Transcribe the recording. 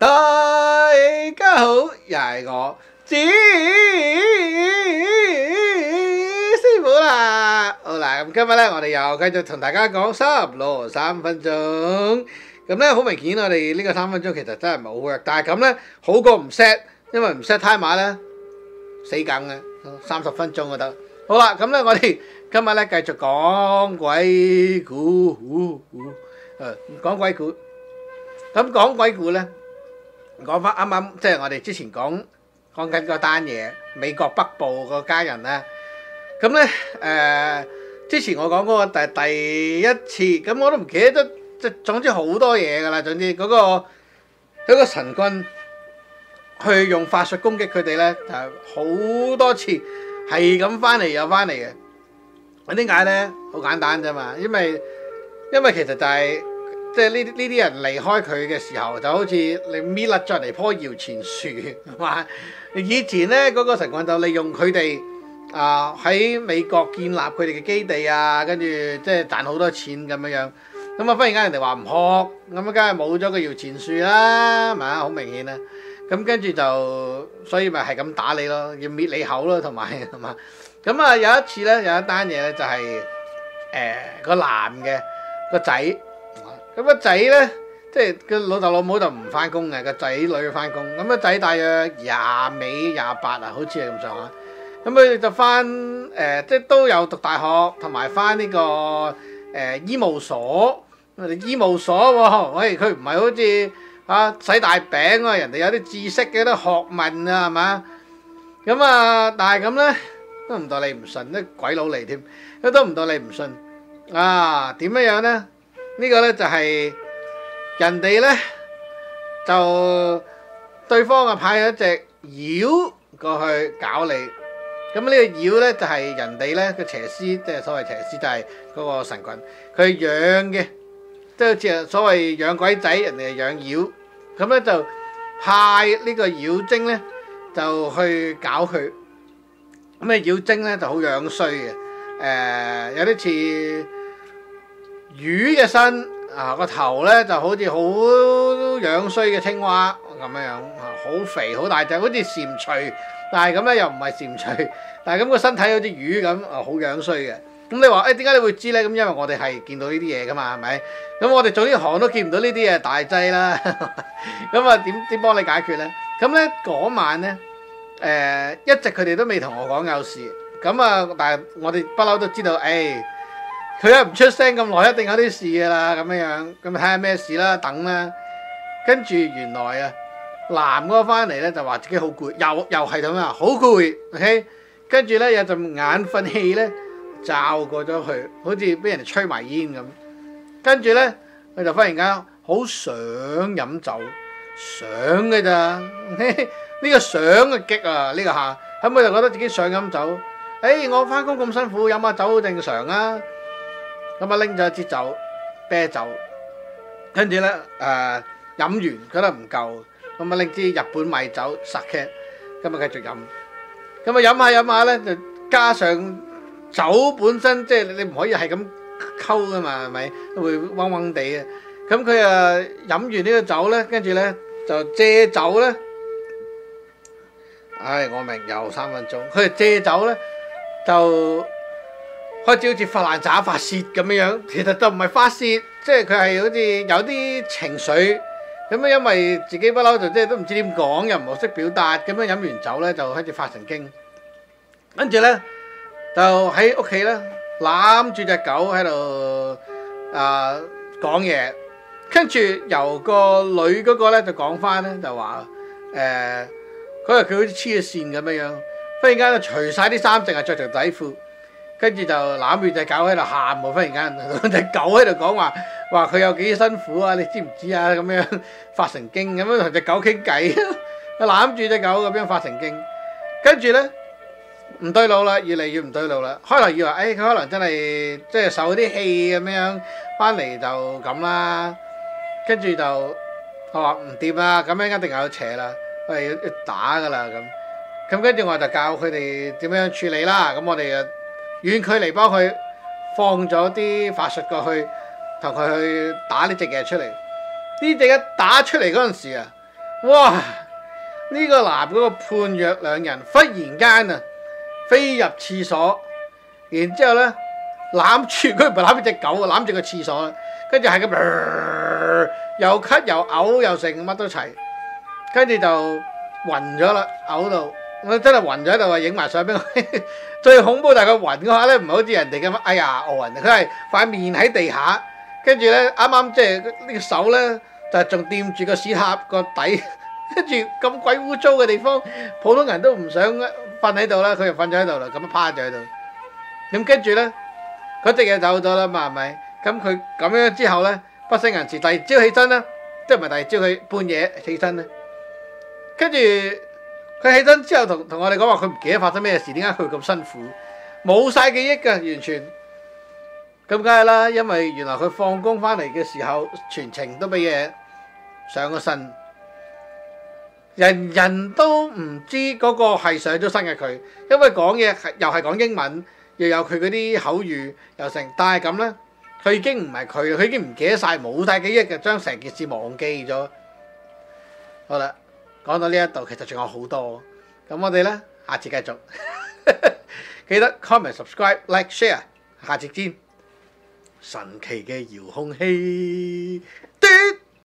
大家好，又係我子師傅啦。好啦，咁今日咧，我哋又繼續同大家講3分鐘。咁咧，好明顯我哋呢個3分鐘其實真係冇 work，但係咁咧好過唔 set，因為唔 set timer咧死梗嘅，30分鐘就得。好啦，咁咧我哋今日咧繼續講鬼故，講鬼故。咁講鬼故咧。講翻啱啱即係我哋之前講緊嗰單嘢，美國北部個家人咧，咁咧之前我講嗰個第一次，咁我都唔記得咗，即係總之好多嘢㗎啦。總之嗰個神棍去用法術攻擊佢哋咧，就好多次係咁翻嚟又翻嚟嘅。點解咧？好簡單啫嘛，因為其實就係。即係呢啲人離開佢嘅時候，就好似你搣甩咗嚟棵搖錢樹，係嘛？以前咧嗰個神棍就利用佢哋喺美國建立佢哋嘅基地啊，跟住即係賺好多錢咁樣樣。咁啊，忽然間人哋話唔學，咁啊，梗係冇咗個搖錢樹啦，係咪啊？好明顯啊！咁跟住就，所以咪係咁打你咯，要搣你口咯，同埋係嘛？咁啊，有一次咧，有一單嘢咧，就係個男嘅個仔。咁個仔咧，即係個老豆老母就唔翻工嘅，個仔女翻工。咁個仔大約28啊，好似係咁上下。咁佢就翻即係都有讀大學，同埋翻呢個醫務所。醫務所喎，喂，佢唔係好似洗大餅喎，人哋有啲知識嘅，啲學問啊，係嘛？咁啊，但係咁咧都唔到你唔信，啲鬼佬嚟添，都唔到你唔信啊？點樣樣咧？呢個咧就係人哋咧就對方啊派咗隻妖過去搞你，咁呢個妖咧就係人哋咧個邪師，即係所謂邪師就係嗰個神棍，佢養嘅，即係好似係所謂養鬼仔，人哋係養妖，咁咧就派呢個妖精咧就去搞佢，咁啊妖精咧就好樣衰嘅，有啲似魚嘅身個頭咧就好似好樣衰嘅青蛙咁樣樣，好肥好大隻，好似蟾蜍，但係咁咧又唔係蟾蜍，但係咁個身體好似魚咁，好樣衰嘅。咁你話點解你會知咧？咁因為我哋係見到呢啲嘢噶嘛，係咪？咁我哋做呢行都見唔到呢啲嘢，大劑啦。咁啊點幫你解決咧？咁咧嗰晚咧一直佢哋都未同我講有事，咁啊但係我哋不嬲都知道，佢一唔出聲咁耐，一定有啲事噶啦，咁樣樣，咁睇下咩事啦，等啦。跟住原來男嗰個翻嚟咧就話自己好攰，又係咁啊，好攰 ，OK。跟住咧有陣眼瞓氣咧罩過咗去，好似俾人哋吹埋煙咁。跟住咧佢就忽然間好想飲酒，想嘅咋？呢個想嘅激啊，呢個下，咁佢就覺得自己想飲酒。我翻工咁辛苦，飲下酒好正常啊。咁啊拎咗一支酒，啤酒，跟住咧飲完覺得唔夠，咁啊拎支日本米酒 sake，咁啊繼續飲，咁啊飲下咧就加上酒本身，即係你唔可以係咁溝噶嘛，係咪？會嗡嗡地嘅。咁佢飲完呢個酒咧，跟住咧就借酒咧，我明又3分鐘，佢就借酒咧就開始好似發爛渣發泄咁樣樣，其實就唔係發泄，即係佢係好似有啲情緒咁樣，因為自己不嬲就即係都唔知點講，又唔好識表達，咁樣飲完酒咧就開始發神經，跟住咧就喺屋企咧攬住隻狗喺度講嘢，跟住由個女嗰個咧就講翻咧就話佢話佢好似黐咗線咁樣樣，忽然間就除晒啲衫，淨係着條底褲。跟住就攬住隻狗喺度喊喎，忽然間隻狗喺度講話佢有幾辛苦啊，你知唔知啊？咁樣發神經咁樣同隻狗傾偈，攬住隻狗咁樣發神經，跟住咧唔對路啦，越嚟越唔對路啦。開頭以為佢可能真係即係受啲氣咁樣翻嚟就咁啦，跟住就我話唔掂啦，咁樣一定有扯啦，我哋要打噶啦咁跟住我就教佢哋點樣處理啦。咁我哋遠距離幫佢放咗啲法術過去，同佢去打呢隻嘢出嚟。呢隻一打出嚟嗰陣時哇！呢個男嗰個判若兩人，忽然間啊飛入廁所，然之後咧攬住佢，唔係攬住隻狗啊，攬住個廁所啦，跟住係咁又咳又嘔又剩乜都齊，跟住就暈咗啦，嘔到我真係暈咗喺度啊！影埋相俾我。最恐怖就係佢暈嗰下咧，唔係好似人哋咁樣，哎呀我暈，佢係塊面喺地下，跟住咧啱啱即係呢個手咧就仲掂住個屎塔個底。跟住咁鬼污糟嘅地方，普通人都唔想瞓喺度啦，佢就瞓咗喺度啦，咁樣趴咗喺度。咁跟住咧，嗰隻嘢走咗啦嘛，係咪？咁佢咁樣之後咧，不省人事。第二朝起身啦，即係唔係第二朝佢半夜起身咧？跟住佢起身之後同我哋講話，佢唔記得發生咩事，點解佢咁辛苦，冇晒記憶㗎，完全。咁梗係啦，因為原來佢放工翻嚟嘅時候，全程都俾嘢上咗身。人人都唔知嗰個係上咗身嘅佢，因為講嘢又係講英文，又有佢嗰啲口語又成，但係咁呢，佢已經唔係佢，佢已經唔記得晒，冇晒記憶嘅，將成件事忘記咗。好啦，講到呢一度，其實仲有好多，咁我哋呢，下次繼續，記得 comment、subscribe、like、share，下次見。神奇嘅遙控器。